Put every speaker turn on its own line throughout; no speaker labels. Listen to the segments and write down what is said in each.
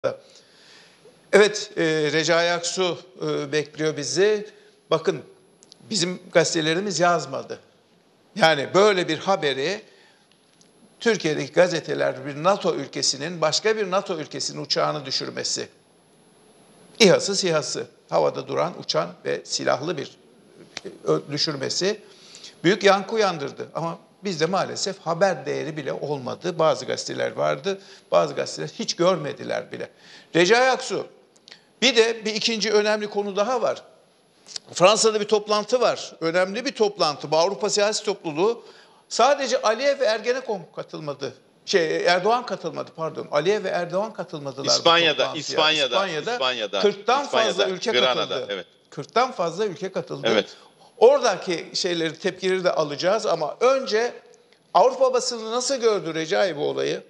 Evet, Recai Aksu bekliyor bizi. Bakın, bizim gazetelerimiz yazmadı. Yani böyle bir haberi Türkiye'deki gazeteler bir NATO ülkesinin başka bir NATO ülkesinin uçağını düşürmesi. İHA'sı SİHA'sı, havada duran, uçan ve silahlı bir düşürmesi büyük yankı uyandırdı. Ama bizde maalesef haber değeri bile olmadı. Bazı gazeteler vardı, bazı gazeteler hiç görmediler bile. Recai Aksu, bir de bir ikinci önemli konu daha var. Fransa'da bir toplantı var. Önemli bir toplantı. Bu Avrupa Siyasi Topluluğu. Sadece Aliyev ve Ergenekon katılmadı. Erdoğan katılmadı, pardon. Aliyev ve Erdoğan katılmadılar bu toplantıya. İspanya'da 40'tan fazla ülke katıldı.
Evet.
40'tan fazla ülke katıldı.
Evet.
Oradaki tepkileri de alacağız ama önce Avrupa basını nasıl gördü Recai bu olayı?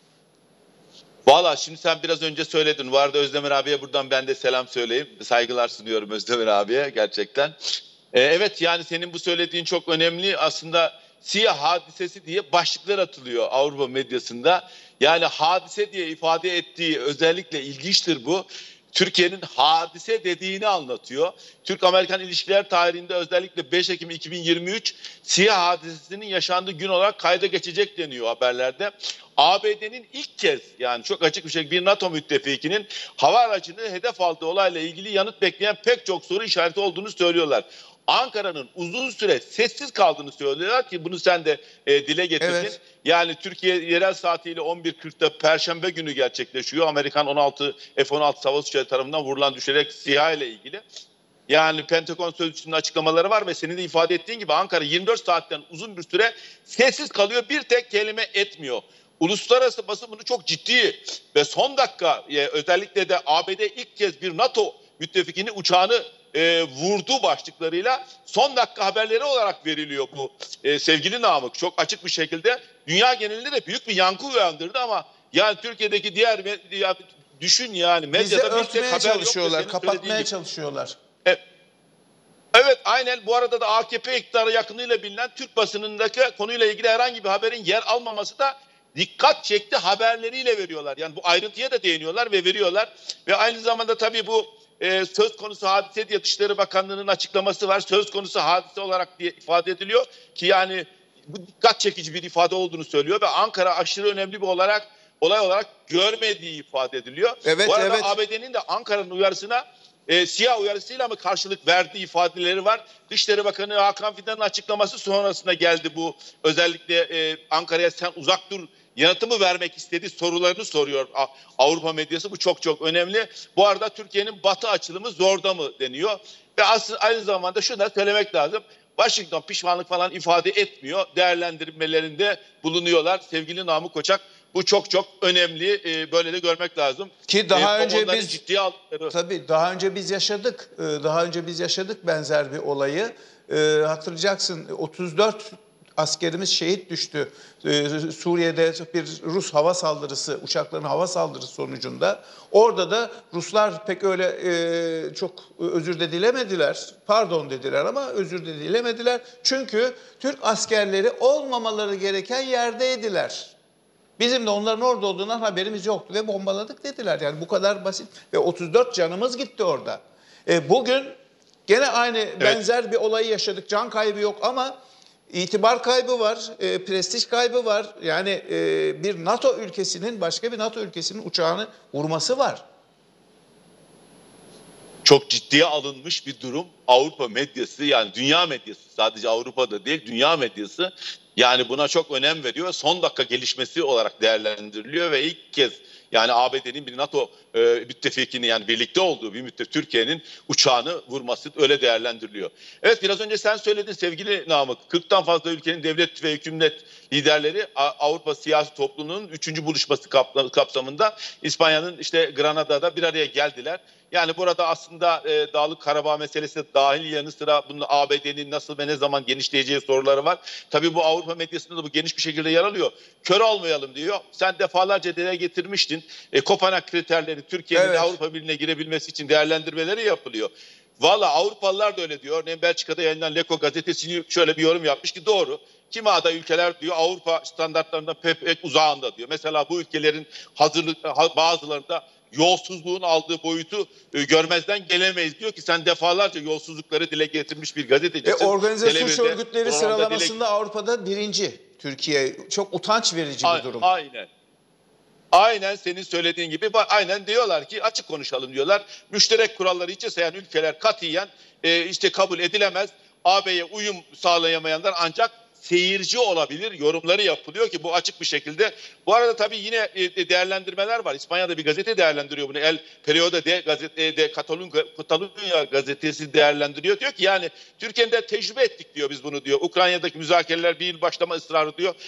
Valla şimdi sen biraz önce söyledin. Vardı Özdemir abiye, buradan ben de selam söyleyeyim. Saygılar sunuyorum Özdemir abiye gerçekten. Evet, yani senin bu söylediğin çok önemli. Aslında SİHA hadisesi diye başlıklar atılıyor Avrupa medyasında. Yani hadise diye ifade ettiği özellikle ilginçtir bu. Türkiye'nin hadise dediğini anlatıyor. Türk-Amerikan ilişkiler tarihinde özellikle 5 Ekim 2023 SİHA hadisesinin yaşandığı gün olarak kayda geçecek deniyor haberlerde. ABD'nin ilk kez, yani çok açık bir şekilde bir NATO müttefikinin hava aracını hedef aldığı olayla ilgili yanıt bekleyen pek çok soru işareti olduğunu söylüyorlar. Ankara'nın uzun süre sessiz kaldığını söylüyorlar ki bunu sen de dile getirdin. Evet. Yani Türkiye yerel saatiyle 11.40'da Perşembe günü gerçekleşiyor. Amerikan F-16 savaş uçağı tarafından vurulan düşerek SİHA ile ilgili. Yani Pentagon sözcüsünün açıklamaları var ve senin de ifade ettiğin gibi Ankara 24 saatten uzun bir süre sessiz kalıyor. Bir tek kelime etmiyor. Uluslararası basın bunu çok ciddi ve son dakika özellikle de ABD ilk kez bir NATO müttefikinin uçağını vurdu başlıklarıyla son dakika haberleri olarak veriliyor bu sevgili Namık. Çok açık bir şekilde dünya genelinde de büyük bir yankı uyandırdı ama yani Türkiye'deki diğer düşün yani medyada bir tek haber
çalışıyorlar,
yok.
Kapatmaya çalışıyorlar.
Evet, aynen. Bu arada da AKP iktidarı yakınıyla bilinen Türk basınındaki konuyla ilgili herhangi bir haberin yer almaması da dikkat çekti, haberleriyle veriyorlar. Yani bu ayrıntıya da değiniyorlar ve veriyorlar. Ve aynı zamanda tabii bu söz konusu hadise diye Dışişleri Bakanlığı'nın açıklaması var. Söz konusu hadise olarak diye ifade ediliyor ki yani bu dikkat çekici bir ifade olduğunu söylüyor ve Ankara aşırı önemli bir olay olarak görmediği ifade ediliyor.
Evet,
bu arada
evet.
ABD'nin de Ankara'nın uyarısına SİHA uyarısıyla mı karşılık verdiği ifadeleri var. Dışişleri Bakanı Hakan Fidan'ın açıklaması sonrasında geldi bu. Özellikle Ankara'ya sen uzak dur yanıtımı vermek istediği sorularını soruyor Avrupa medyası. Bu çok çok önemli. Bu arada Türkiye'nin batı açılımı zorda mı deniyor. Ve aynı zamanda şunu da söylemek lazım. Washington pişmanlık falan ifade etmiyor. Değerlendirmelerinde bulunuyorlar. Sevgili Namık Koçak, bu çok çok önemli. Böyle de görmek lazım.
Ki daha önce biz
ciddiye aldıkları...
Tabii daha önce biz yaşadık. Daha önce biz yaşadık benzer bir olayı. Hatırlayacaksın, 34 askerimiz şehit düştü. Suriye'de bir Rus hava saldırısı, uçakların hava saldırısı sonucunda. Orada da Ruslar pek öyle çok özür de dilemediler. Pardon dediler ama özür de dilemediler. Çünkü Türk askerleri olmamaları gereken yerdeydiler. Bizim de onların orada olduğundan haberimiz yoktu ve bombaladık dediler. Yani bu kadar basit ve 34 canımız gitti orada. Bugün gene aynı benzer bir olayı yaşadık. Can kaybı yok ama itibar kaybı var, prestij kaybı var. Yani bir NATO ülkesinin başka bir NATO ülkesinin uçağını vurması var.
Çok ciddiye alınmış bir durum. Avrupa medyası, yani dünya medyası, sadece Avrupa'da değil dünya medyası yani buna çok önem veriyor. Son dakika gelişmesi olarak değerlendiriliyor ve ilk kez yani ABD'nin bir NATO müttefikini, yani birlikte olduğu bir Türkiye'nin uçağını vurması öyle değerlendiriliyor. Evet, biraz önce sen söyledin sevgili Namık. 40'tan fazla ülkenin devlet ve hükümet liderleri Avrupa Siyasi Topluluğu'nun 3. buluşması kapsamında İspanya'nın Granada'da bir araya geldiler. Yani burada aslında Dağlık Karabağ meselesi de dahil yanı sıra bunun ABD'nin nasıl ve ne zaman genişleyeceği soruları var. Tabii bu Avrupa medyasında da bu geniş bir şekilde yer alıyor. Kör olmayalım diyor. Sen defalarca dile getirmiştin. Kopenhag kriterleri Türkiye'nin Avrupa Birliği'ne girebilmesi için değerlendirmeleri yapılıyor. Valla Avrupalılar da öyle diyor. Örneğin Belçika'da yayınlanan Leko gazetesi şöyle bir yorum yapmış ki doğru. Kimi aday ülkeler diyor Avrupa standartlarında pek uzağında diyor. Mesela bu ülkelerin bazılarında yolsuzluğun aldığı boyutu görmezden gelemeyiz. Diyor ki sen defalarca yolsuzlukları dile getirmiş bir gazetecisin.
Organize suç
Televizyonda,
örgütleri
programda
sıralamasında Avrupa'da birinci Türkiye. Çok utanç verici bir durum.
Aynen. Aynen senin söylediğin gibi, aynen diyorlar ki açık konuşalım diyorlar. Müşterek kuralları hiçe sayan ülkeler katiyen işte kabul edilemez. AB'ye uyum sağlayamayanlar ancak seyirci olabilir yorumları yapılıyor ki bu açık bir şekilde. Bu arada tabii yine değerlendirmeler var. İspanya'da bir gazete değerlendiriyor bunu. El Periódico de Catalunya gazetesi değerlendiriyor. Diyor ki yani Türkiye'de tecrübe ettik diyor, biz bunu diyor. Ukrayna'daki müzakereler bir yıl başlama ısrarı diyor.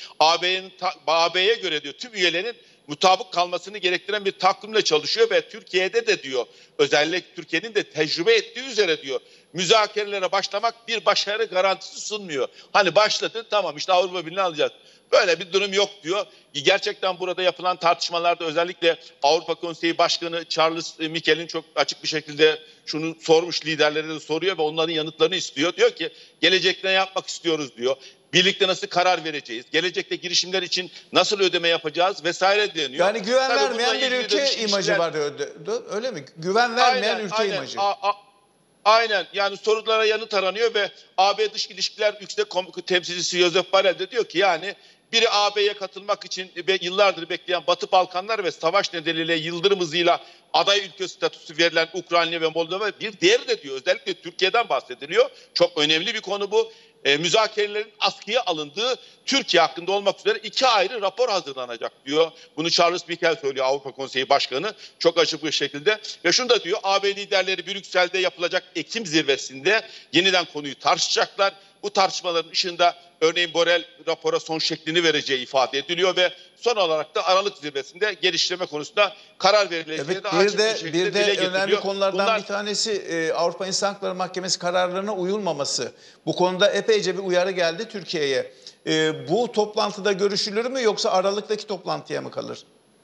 AB'ye göre diyor tüm üyelerin mutabık kalmasını gerektiren bir takvimle çalışıyor ve Türkiye'de de diyor, özellikle Türkiye'nin de tecrübe ettiği üzere diyor, müzakerelere başlamak bir başarı garantisi sunmuyor. Hani başladın, tamam işte Avrupa Birliği'ni alacağız. Böyle bir durum yok diyor. Gerçekten burada yapılan tartışmalarda özellikle Avrupa Konseyi Başkanı Charles Michel'in çok açık bir şekilde şunu sormuş, liderlere de soruyor ve onların yanıtlarını istiyor. Diyor ki gelecekte ne yapmak istiyoruz diyor. Birlikte nasıl karar vereceğiz? Gelecekte girişimler için nasıl ödeme yapacağız vesaire deniyor.
Yani güven vermeyen bir ülke imajı var öyle mi? Güven vermeyen ülke imajı.
Aynen, yani sorulara yanıt aranıyor ve AB Dış İlişkiler Yüksek Temsilcisi Josep Borrell de diyor ki yani biri AB'ye katılmak için yıllardır bekleyen Batı Balkanlar ve savaş nedeniyle yıldırım hızıyla aday ülke statüsü verilen Ukrayna ve Moldova, bir diğeri de diyor özellikle Türkiye'den bahsediliyor. Çok önemli bir konu bu. Müzakerelerin askıya alındığı Türkiye hakkında olmak üzere 2 ayrı rapor hazırlanacak diyor. Bunu Charles Michel söylüyor, Avrupa Konseyi Başkanı, çok açık bir şekilde. Ve şunu da diyor, AB liderleri Brüksel'de yapılacak Ekim zirvesinde yeniden konuyu tartışacaklar. Bu tartışmaların ışığında örneğin Borrell rapora son şeklini vereceği ifade ediliyor ve son olarak da Aralık zirvesinde genişleme konusunda karar verileceği de açık bir şekilde
bir de
dile getiriliyor.
önemli konulardan
bir
tanesi Avrupa İnsan Hakları Mahkemesi kararlarına uyulmaması. Bu konuda epeyce bir uyarı geldi Türkiye'ye. Bu toplantıda görüşülür mü yoksa Aralık'taki toplantıya mı kalır?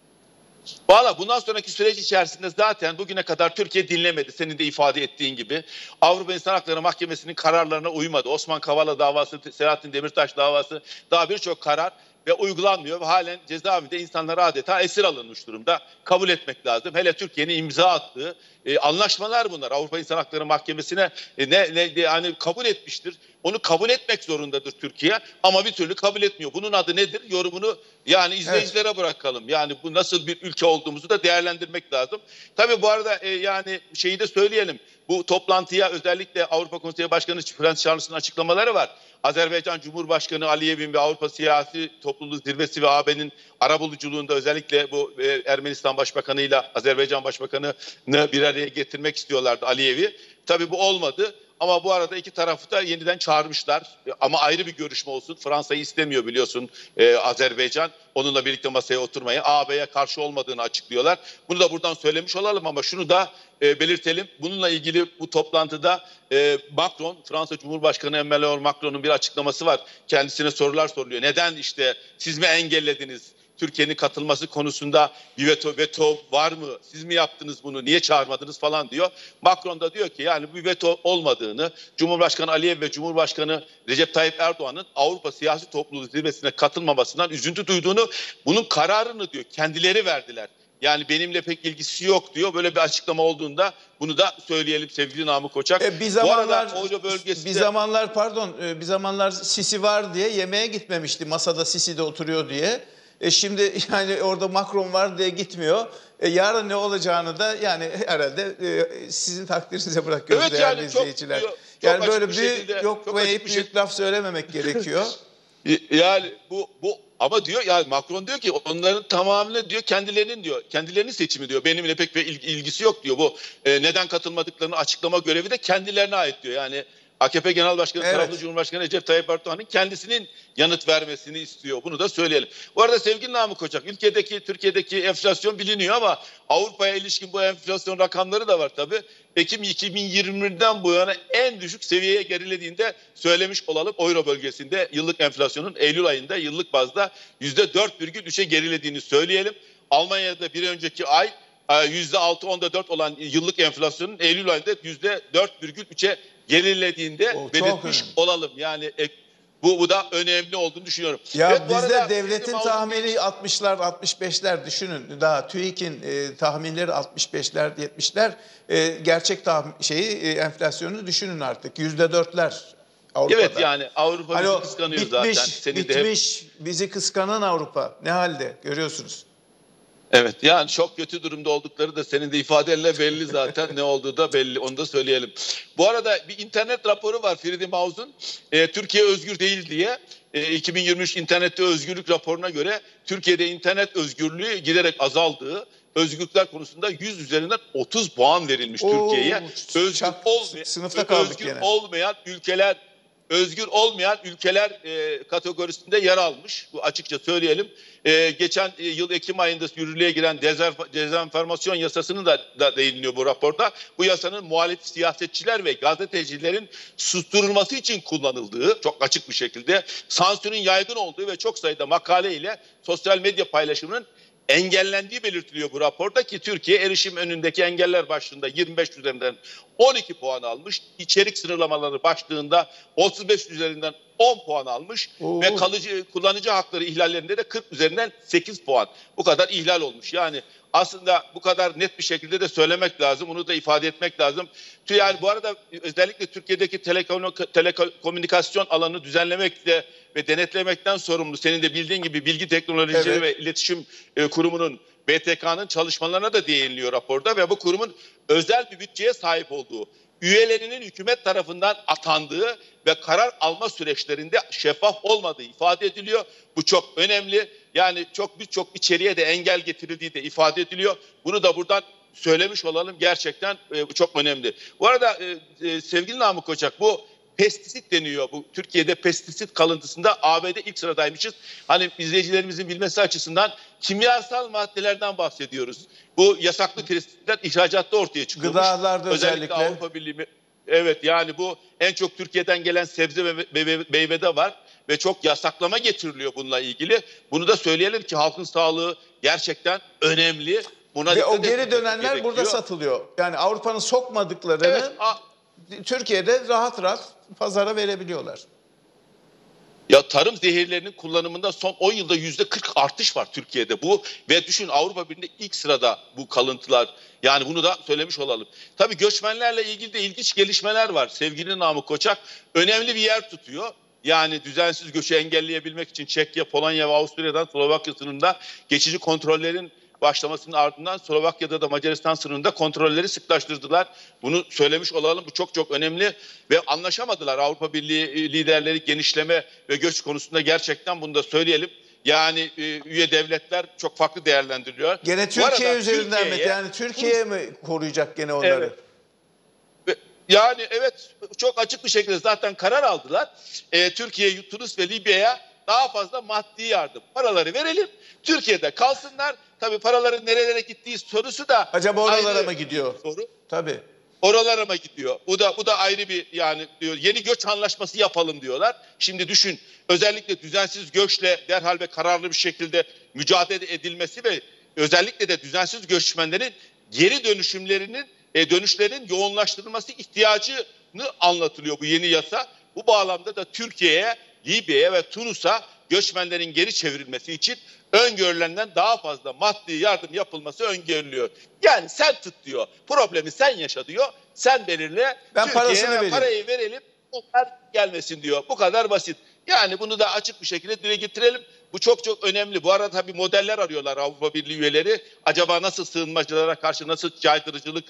Valla bundan sonraki süreç içerisinde zaten bugüne kadar Türkiye dinlemedi. Senin de ifade ettiğin gibi. Avrupa İnsan Hakları Mahkemesi'nin kararlarına uymadı. Osman Kavala davası, Selahattin Demirtaş davası, daha birçok karar ve uygulanmıyor. Ve halen cezaevinde insanlar adeta esir alınmış durumda. Kabul etmek lazım. Hele Türkiye'nin imza attığı anlaşmalar bunlar. Avrupa İnsan Hakları Mahkemesi'ne yani kabul etmiştir. Onu kabul etmek zorundadır Türkiye ama bir türlü kabul etmiyor. Bunun adı nedir? Yorumunu yani izleyicilere bırakalım. Yani bu nasıl bir ülke olduğumuzu da değerlendirmek lazım. Tabii bu arada yani şeyi de söyleyelim. Bu toplantıya özellikle Avrupa Konseyi Başkanı Frans Charles'ın açıklamaları var. Azerbaycan Cumhurbaşkanı Aliyev'in ve Avrupa Siyasi Topluluğu Zirvesi ve AB'nin arabuluculuğunda özellikle bu Ermenistan Başbakanı'yla Azerbaycan Başbakanı'nı bir araya getirmek istiyorlardı, Aliyev'i. Tabii bu olmadı. Ama bu arada iki tarafı da yeniden çağırmışlar. Ama ayrı bir görüşme olsun. Fransa'yı istemiyor biliyorsun Azerbaycan. Onunla birlikte masaya oturmayı, AB'ye karşı olmadığını açıklıyorlar. Bunu da buradan söylemiş olalım ama şunu da belirtelim. Bununla ilgili bu toplantıda Macron, Fransa Cumhurbaşkanı Emmanuel Macron'un bir açıklaması var. Kendisine sorular soruluyor. Neden işte siz mi engellediniz? Türkiye'nin katılması konusunda bir veto var mı? Siz mi yaptınız bunu? Niye çağırmadınız falan diyor. Macron da diyor ki yani bir veto olmadığını, Cumhurbaşkanı Aliyev ve Cumhurbaşkanı Recep Tayyip Erdoğan'ın Avrupa Siyasi Topluluğu Zirvesi'ne katılmamasından üzüntü duyduğunu, bunun kararını diyor kendileri verdiler. Yani benimle pek ilgisi yok diyor. Böyle bir açıklama olduğunda bunu da söyleyelim sevgili Namık Koçak.
Bir zamanlar Sisi var diye yemeğe gitmemişti. Masada Sisi de oturuyor diye. Şimdi yani orada Macron var diye gitmiyor. Yarın ne olacağını da yani herhalde sizin takdirinize bırakıyoruz değerli izleyiciler. Yani böyle büyük laf söylememek gerekiyor.
Yani bu ama diyor yani Macron diyor ki onların tamamını diyor kendilerinin seçimi diyor. Benimle pek bir ilgisi yok diyor. Bu neden katılmadıklarını açıklama görevi de kendilerine ait diyor. Yani AKP Genel Başkanı, taraflı Cumhurbaşkanı Recep Tayyip Erdoğan'ın kendisinin yanıt vermesini istiyor. Bunu da söyleyelim. Bu arada sevgili Namık Koçak, Türkiye'deki enflasyon biliniyor ama Avrupa'ya ilişkin bu enflasyon rakamları da var tabii. Ekim 2020'den bu yana en düşük seviyeye gerilediğinde söylemiş olalım. Euro bölgesinde yıllık enflasyonun Eylül ayında yıllık bazda %4,3'e gerilediğini söyleyelim. Almanya'da bir önceki ay %6.4 olan yıllık enflasyonun Eylül ayında %4,3'e gerilediğinde belirtmiş olalım. Yani Bu da önemli olduğunu düşünüyorum.
Ya
evet,
bizde devletin tahmini 60'lar 65'ler düşünün. Daha TÜİK'in tahminleri 65'ler 70'ler. Gerçek enflasyonu düşünün artık. %4'ler
Evet,
Avrupa'da.
yani Avrupa
Hani
bizi
o
kıskanıyor zaten.
bitmiş,
Senin de hep
bitmiş, bizi kıskanan Avrupa. Ne halde görüyorsunuz.
evet, yani çok kötü durumda oldukları da senin de ifadenle belli zaten. Ne olduğu da belli, onu da söyleyelim. Bu arada bir internet raporu var Freedom House'un. Türkiye özgür değil diye. 2023 internette özgürlük raporuna göre Türkiye'de internet özgürlüğü giderek azaldığı, özgürlükler konusunda 100 üzerinden 30 puan verilmiş Türkiye'ye.
Sınıfta kaldık
Özgür
gene.
olmayan ülkeler kategorisinde yer almış. Bu açıkça söyleyelim. Geçen yıl Ekim ayında yürürlüğe giren dezenformasyon yasasını da değiniliyor bu raporda. Bu yasanın muhalif siyasetçiler ve gazetecilerin susturulması için kullanıldığı, çok açık bir şekilde sansürün yaygın olduğu ve çok sayıda makale ile sosyal medya paylaşımının engellendiği belirtiliyor bu raporda ki Türkiye erişim önündeki engeller başlığında 25 üzerinden 12 puan almış. İçerik sınırlamaları başlığında 35 üzerinden 10 puan almış ve kullanıcı hakları ihlallerinde de 40 üzerinden 8 puan. Bu kadar ihlal olmuş. Yani aslında bu kadar net bir şekilde de söylemek lazım. Bunu da ifade etmek lazım. Yani bu arada özellikle Türkiye'deki telekomünikasyon alanını düzenlemekle ve denetlemekten sorumlu. Senin de bildiğin gibi Bilgi Teknolojileri ve İletişim Kurumu'nun BTK'nın çalışmalarına da değiniliyor raporda ve bu kurumun özel bir bütçeye sahip olduğu, üyelerinin hükümet tarafından atandığı ve karar alma süreçlerinde şeffaf olmadığı ifade ediliyor. Bu çok önemli. Yani birçok içeriğe de engel getirildiği de ifade ediliyor. Bunu da buradan söylemiş olalım. Gerçekten bu çok önemli. Bu arada sevgili Namık Koçak, bu pestisit deniyor. Bu Türkiye'de pestisit kalıntısında ABD ilk sıradaymışız. Hani izleyicilerimizin bilmesi açısından kimyasal maddelerden bahsediyoruz. Bu yasaklı pestisitler ihracatta ortaya çıkıyormuş.
Gıdalarda özellikle.
Avrupa Birliği. Evet, yani bu en çok Türkiye'den gelen sebze ve meyvede var ve çok yasaklama getiriliyor bununla ilgili. Bunu da söyleyelim ki halkın sağlığı gerçekten önemli. Buna
ve o geri dönenler burada satılıyor. Yani Avrupa'nın sokmadıklarını Türkiye'de rahat rahat pazara verebiliyorlar.
Ya tarım zehirlerinin kullanımında son 10 yılda %40 artış var Türkiye'de bu ve düşün Avrupa Birliği'nde ilk sırada bu kalıntılar. Yani bunu da söylemiş olalım. Tabii göçmenlerle ilgili de ilginç gelişmeler var. Sevgili Namık Koçak önemli bir yer tutuyor. Yani düzensiz göçü engelleyebilmek için Çekya, Polonya ve Avusturya'dan Slovakya sınırında geçici kontrollerin başlamasının ardından Slovakya'da da Macaristan sınırında kontrolleri sıklaştırdılar. Bunu söylemiş olalım. Bu çok çok önemli ve anlaşamadılar Avrupa Birliği liderleri genişleme ve göç konusunda, gerçekten bunu da söyleyelim. Yani üye devletler çok farklı değerlendiriliyor.
Gene Türkiye üzerinden mi? Yani Türkiye mi koruyacak gene onları?
Evet. Yani evet, çok açık bir şekilde zaten karar aldılar. Türkiye, Tunus ve Libya'ya daha fazla maddi yardım. Paraları verelim, Türkiye'de kalsınlar. Tabii paraların nerelere gittiği sorusu da
acaba oralara mı gidiyor?
Soru.
Tabii.
Oralara mı gidiyor? Bu da ayrı bir, yani diyor, yeni göç anlaşması yapalım diyorlar. Şimdi düşün, özellikle düzensiz göçle derhal ve kararlı bir şekilde mücadele edilmesi ve özellikle de düzensiz göçmenlerin geri dönüşlerin yoğunlaştırılması ihtiyacını anlatılıyor bu yeni yasa. Bu bağlamda da Türkiye'ye, Libya'ya ve Tunus'a göçmenlerin geri çevrilmesi için öngörülenden daha fazla maddi yardım yapılması öngörülüyor. Yani sen tut diyor. Problemi sen yaşa diyor. Sen belirle.
Ben Türkiye'ye
parayı verelim. Onlar gelmesin diyor. Bu kadar basit. Yani bunu da açık bir şekilde dile getirelim. Bu çok çok önemli. Bu arada tabii modeller arıyorlar Avrupa Birliği üyeleri. Acaba nasıl sığınmacılara karşı nasıl caydırıcılık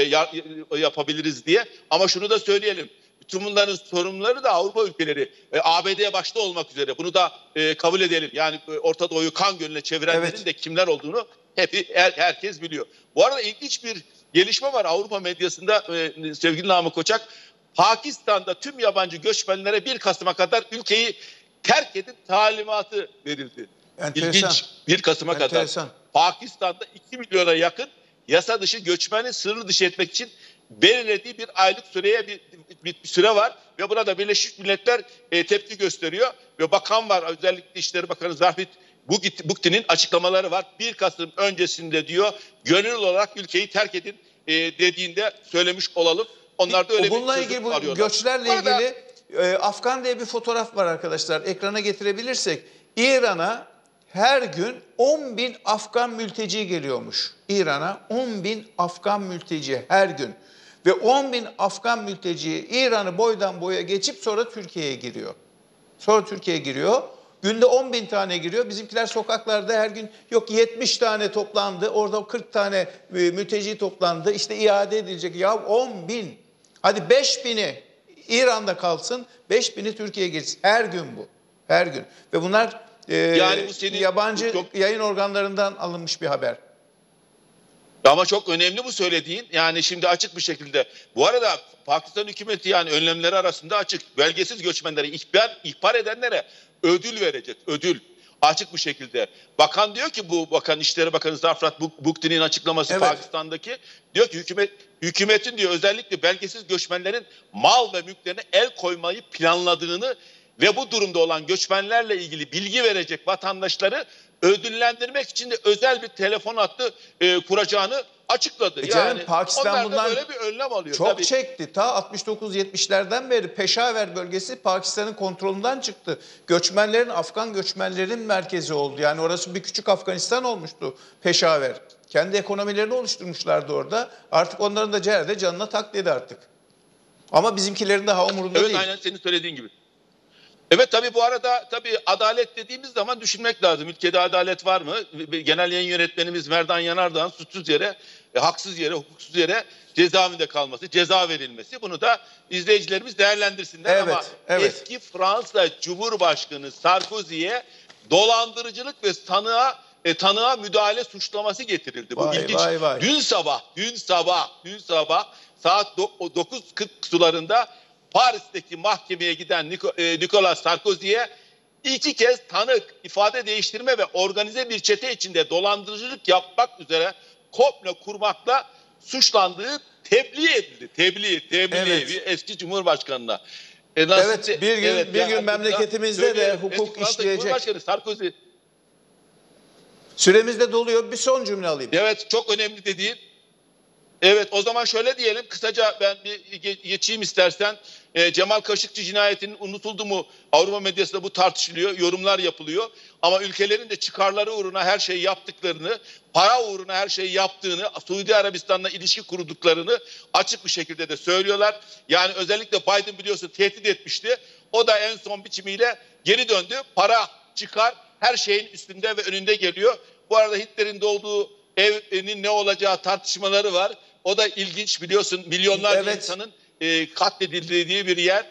yapabiliriz diye. Ama şunu da söyleyelim. Bütün bunların sorumluları da Avrupa ülkeleri, ABD başta olmak üzere. Bunu da kabul edelim. Yani Orta Doğu'yu kan gölüne çevirenlerin de kimler olduğunu herkes biliyor. Bu arada ilginç bir gelişme var Avrupa medyasında sevgili Namık Koçak. Pakistan'da tüm yabancı göçmenlere 1 Kasım'a kadar ülkeyi terk edin talimatı verildi.
Enteresan.
İlginç. 1 Kasım'a kadar. Pakistan'da 2 milyona yakın yasa dışı göçmeni sınır dışı etmek için belirlediği bir aylık süreye bir süre var ve buna da Birleşmiş Milletler tepki gösteriyor ve bakan var, özellikle İçişleri Bakanı Zahid Bukti'nin açıklamaları var. 1 Kasım öncesinde diyor gönüllü olarak ülkeyi terk edin dediğinde söylemiş olalım. Onlar da öyle
bununla ilgili, bu göçlerle ilgili Afgan diye bir fotoğraf var arkadaşlar. Ekrana getirebilirsek. İran'a her gün 10.000 Afgan mülteci geliyormuş. İran'a 10.000 Afgan mülteci her gün. Ve 10.000 Afgan mülteci İran'ı boydan boya geçip sonra Türkiye'ye giriyor. Sonra Türkiye'ye giriyor. Günde 10.000 tane giriyor. Bizimkiler sokaklarda her gün yok 70 tane toplandı. Orada 40 tane mülteci toplandı. İşte iade edilecek. Ya 10.000. Hadi 5.000'i İran'da kalsın. 5.000'i Türkiye'ye girsin. Her gün bu. Her gün. Ve bunlar
yani bu senin
yabancı yayın organlarından alınmış bir haber.
Ama çok önemli bu söylediğin. Yani şimdi açık bir şekilde. Bu arada Pakistan hükümeti yani önlemleri arasında açık. Belgesiz göçmenleri ihbar edenlere ödül verecek. Ödül. Açık bir şekilde. Bakan diyor ki bu bakan İçişleri Bakanı Zafrat Bukti'nin açıklaması
evet.
Pakistan'daki diyor ki hükümetin diyor özellikle belgesiz göçmenlerin mal ve mülklerine el koymayı planladığını ve bu durumda olan göçmenlerle ilgili bilgi verecek vatandaşları ödüllendirmek için de özel bir telefon hattı kuracağını açıkladı.
Yani Pakistan bundan
böyle bir önlem alıyor.
Çok
tabii.
çekti. Ta 69-70'lerden beri Peşaver bölgesi Pakistan'ın kontrolünden çıktı. Göçmenlerin, Afgan göçmenlerin merkezi oldu. Yani orası bir küçük Afganistan olmuştu Peşaver. Kendi ekonomilerini oluşturmuşlardı orada. Artık onların da ciğerde canına tak dedi artık. Ama bizimkilerin daha umurunda değil.
Evet, aynen senin söylediğin gibi. Evet, tabii bu arada tabii adalet dediğimiz zaman düşünmek lazım. Ülkede adalet var mı? Genel yayın yönetmenimiz Merdan Yanardağ'ın suçsuz yere, haksız yere, hukuksuz yere cezaevinde kalması, ceza verilmesi. Bunu da izleyicilerimiz değerlendirsinler.
Evet,
ama
evet.
eski Fransa Cumhurbaşkanı Sarkozy'ye dolandırıcılık ve tanığa müdahale suçlaması getirildi. Bu ilginç.
Vay.
Dün sabah saat 9:40 sularında Paris'teki mahkemeye giden Nicolas Sarkozy'ye 2 kez tanık, ifade değiştirme ve organize bir çete içinde dolandırıcılık yapmak üzere komplo kurmakla suçlandığı tebliğ edildi. Tebliğ
Evet.
bir eski Cumhurbaşkanına.
Evet, bir gün memleketimizde de hukuk işleyecek.
Cumhurbaşkanı Sarkozy.
Süremiz de doluyor. Bir son cümle alayım.
Evet, çok önemli dediğin. Evet, o zaman şöyle diyelim, kısaca ben bir geçeyim istersen. Cemal Kaşıkçı cinayetinin unutuldu mu? Avrupa medyasında bu tartışılıyor, yorumlar yapılıyor. Ama ülkelerin de çıkarları uğruna her şeyi yaptıklarını, para uğruna her şeyi yaptığını, Suudi Arabistan'la ilişki kurduklarını açık bir şekilde de söylüyorlar. Yani özellikle Biden biliyorsun tehdit etmişti. O da en son biçimiyle geri döndü. Para, çıkar her şeyin üstünde ve önünde geliyor. Bu arada Hitler'in doğduğu evinin ne olacağı tartışmaları var. O da ilginç, biliyorsun, milyonlarca insanın katledildiği bir yer.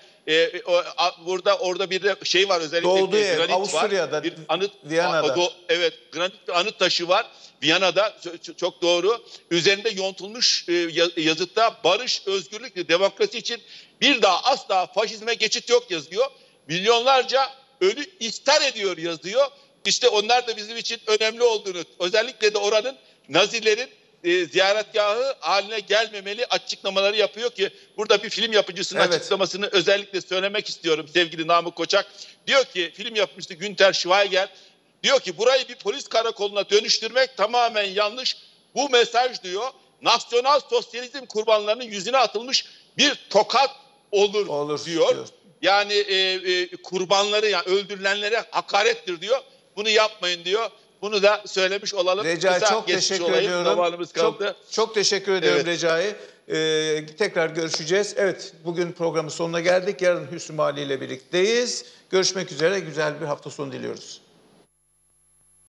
Orada bir de şey var, özellikle
doğduğu
bir granit
Avusturya'da,
var. Bir anıt,
Viyana'da.
evet, granit bir anıt taşı var. Viyana'da, çok doğru. Üzerinde yontulmuş yazıtta barış, özgürlük ve demokrasi için bir daha asla faşizme geçit yok yazıyor. Milyonlarca ölü ihtar ediyor yazıyor. İşte onlar da bizim için önemli olduğunu, özellikle de oranın Nazilerin ziyaretgahı haline gelmemeli açıklamaları yapıyor ki burada bir film yapıcısının açıklamasını özellikle söylemek istiyorum sevgili Namık Koçak. Diyor ki, film yapmıştı Günter Schweiger, diyor ki burayı bir polis karakoluna dönüştürmek tamamen yanlış. Bu mesaj diyor nasyonal sosyalizm kurbanlarının yüzüne atılmış bir tokat olur diyor. Yani kurbanları, yani öldürülenlere hakarettir diyor. Bunu yapmayın diyor. Bunu da söylemiş olalım.
Recai, çok teşekkür ediyorum. Çok teşekkür ediyorum, evet. Recai. Tekrar görüşeceğiz. Evet, bugün programın sonuna geldik. Yarın Hüsnü Mali ile birlikteyiz. Görüşmek üzere. Güzel bir hafta sonu diliyoruz.